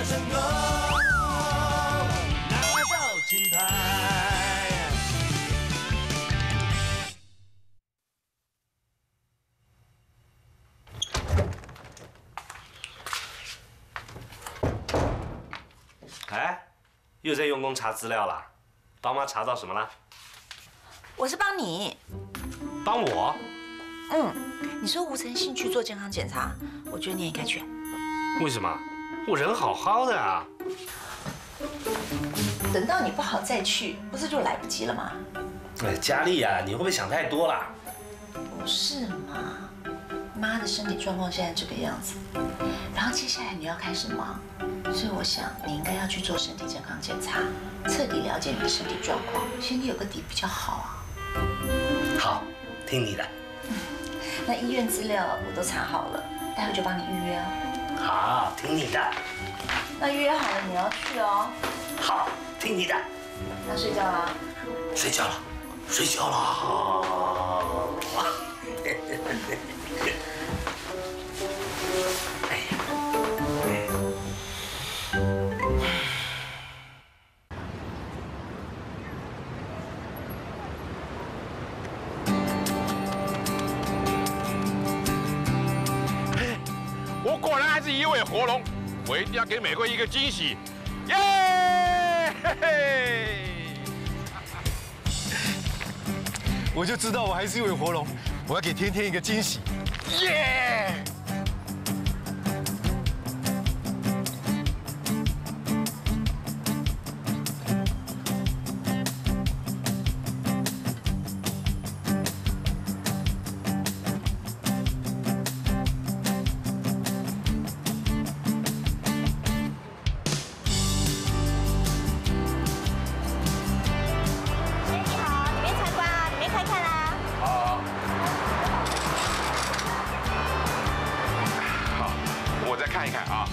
成功，拿到金牌。 哎，又在用功查资料了，帮妈查到什么了？ 我是帮你。 帮我？ 你说吴承信去做健康检查，我觉得你也应该去。 为什么？我人好好的啊。 等到你不好再去，不是就来不及了吗？ 哎，佳丽啊，你会不会想太多啦？ 不是嘛，妈的身体状况现在这个样子，然后接下来你要开始忙，所以我想你应该要去做身体健康检查，彻底了解你的身体状况，心里有个底比较好啊。 好，听你的。 那医院资料我都查好了，待会就帮你预约啊。 好，听你的。 那预约好了你要去哦。 好，听你的。 那睡觉啦。 睡觉了，睡觉了。哎呀， 我果然还是一尾活龙，我一定要给美桂一个惊喜，耶！嘿嘿。 我就知道我还是一尾活龙，我要给天天一个惊喜，耶！ 看一看啊。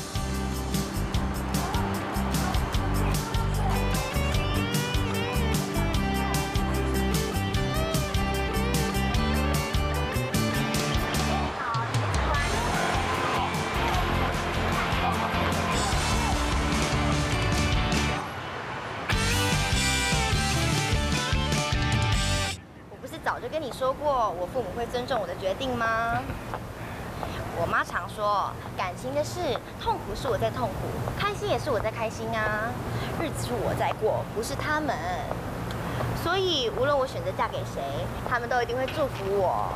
我不是早就跟你说过，我父母会尊重我的决定吗？我妈常说，感情的事，痛苦是我在痛苦，开心也是我在开心啊。日子是我在过，不是他们。所以无论我选择嫁给谁，他们都一定会祝福我。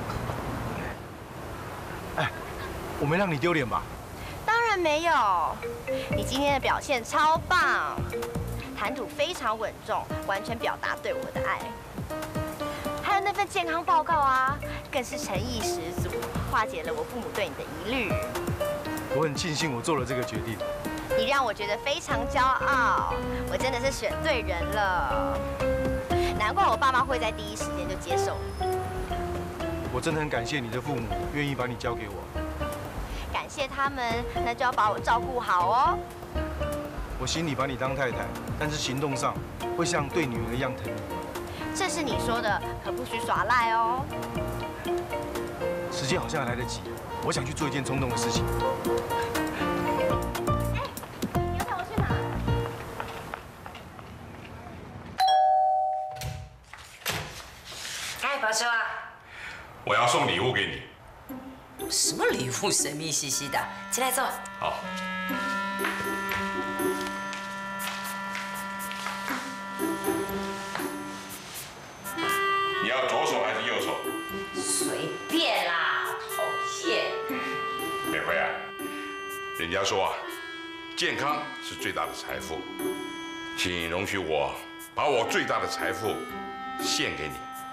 哎，我没让你丢脸吧？ 当然没有，你今天的表现超棒，谈吐非常稳重，完全表达对我的爱。还有那份健康报告啊，更是诚意十足，化解了我父母对你的疑虑。 我很庆幸我做了这个决定。 你让我觉得非常骄傲，我真的是选对人了。难怪我爸妈会在第一时间就接受。 我真的很感谢你的父母愿意把你交给我。 感谢他们，那就要把我照顾好哦。 我心里把你当太太，但是行动上会像对女儿一样疼你。 这是你说的，可不许耍赖哦。 时间好像还来得及，我想去做一件冲动的事情。 你要带我去哪？ 哎，宝叔啊， 我要送礼物给你。 什么礼物神秘兮兮的？起来坐。 好。你要左手还是右手？ 随便啦，讨厌。 美惠啊，人家说啊，健康是最大的财富，请容许我把我最大的财富献给你。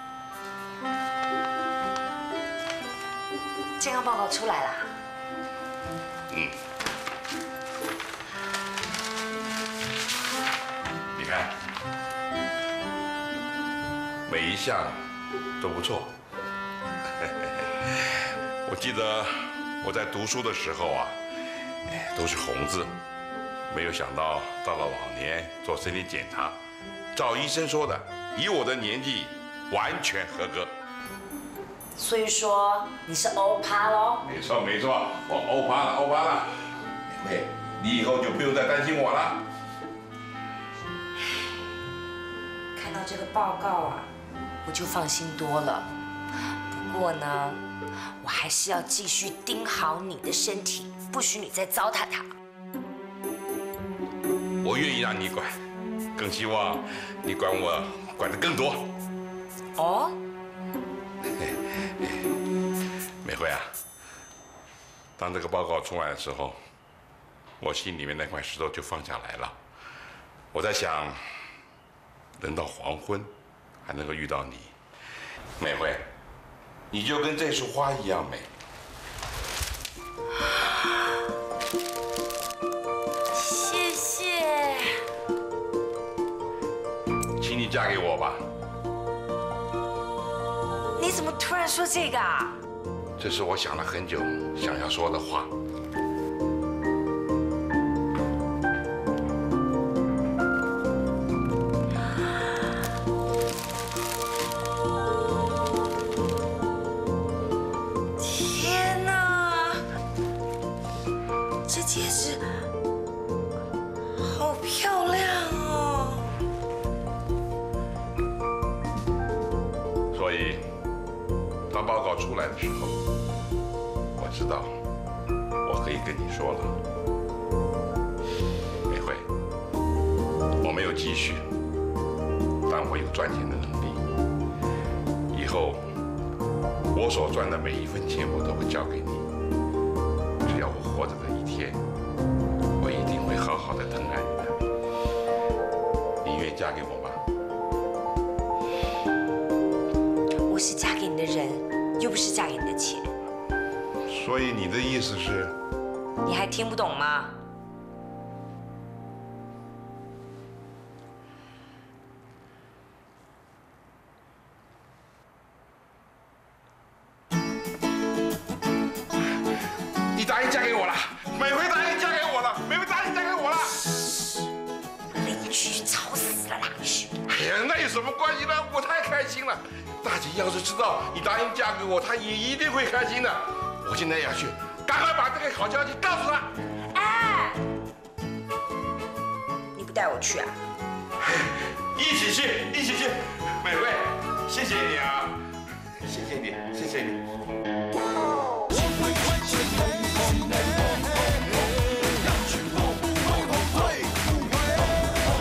健康报告出来啦。 你看，每一项都不错。我记得我在读书的时候啊，都是红字，没有想到到了老年做身体检查，照医生说的，以我的年纪完全合格。 所以说你是欧趴喽？ 没错没错，我欧趴了欧趴了。美惠， 你以后就不用再担心我了。 看到这个报告啊，我就放心多了。不过呢，我还是要继续盯好你的身体，不许你再糟蹋它。 我愿意让你管，更希望你管我管得更多。 哦， 美惠啊，当这个报告出来的时候，我心里面那块石头就放下来了。我在想，人到黄昏还能够遇到你，美惠，你就跟这束花一样美。 谢谢。 请你嫁给我吧。 你怎么突然说这个啊？ 这是我想了很久想要说的话。 天哪，这戒指好漂亮哦！ 所以，当报告出来的时候，我知道我可以跟你说了，美惠，我没有积蓄，但我有赚钱的能力。以后我所赚的每一分钱，我都会交给你。只要我活着的一天，我一定会好好的疼爱你的。你愿意嫁给我吗？ 我是嫁给你的人，又不是嫁给你的钱， 所以你的意思是？ 你还听不懂吗？ 你答应嫁给我了，美惠答应嫁给我了，美惠答应嫁给我了。 邻居吵死了啦！ 哎呀，那有什么关系呢？我太开心了。大姐要是知道你答应嫁给我，她也一定会开心的。我现在要去，赶快把这个好消息告诉她。 哎，你不带我去啊？ 一起去，一起去。美惠，谢谢你啊，谢谢你，谢谢你。